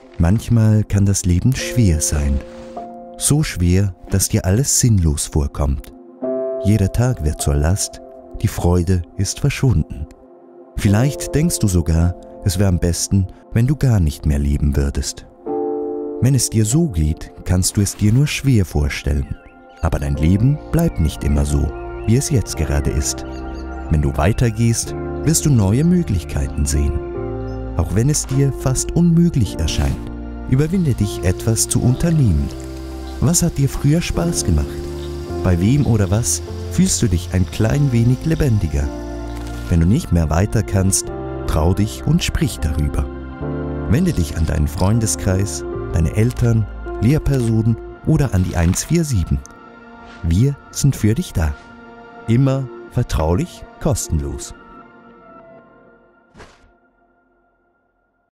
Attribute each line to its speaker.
Speaker 1: Manchmal kann das Leben schwer sein. So schwer, dass dir alles sinnlos vorkommt. Jeder Tag wird zur Last, die Freude ist verschwunden. Vielleicht denkst du sogar, es wäre am besten, wenn du gar nicht mehr leben würdest. Wenn es dir so geht, kannst du es dir nur schwer vorstellen. Aber dein Leben bleibt nicht immer so, wie es jetzt gerade ist. Wenn du weitergehst, wirst du neue Möglichkeiten sehen. Auch wenn es dir fast unmöglich erscheint, überwinde dich, etwas zu unternehmen. Was hat dir früher Spaß gemacht? Bei wem oder was fühlst du dich ein klein wenig lebendiger? Wenn du nicht mehr weiter kannst, trau dich und sprich darüber. Wende dich an deinen Freundeskreis, deine Eltern, Lehrpersonen oder an die 147. Wir sind für dich da. Immer vertraulich, kostenlos.